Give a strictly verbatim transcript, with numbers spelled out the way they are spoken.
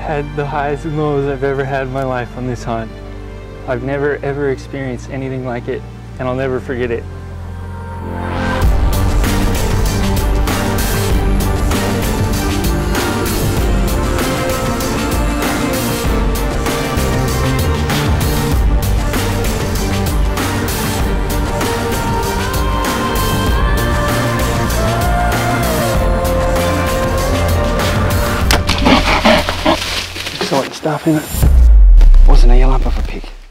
had the highs and lows I've ever had in my life on this hunt. I've never ever experienced anything like it, and I'll never forget it. Exciting stuff, isn't it? Wasn't a lump of a pig.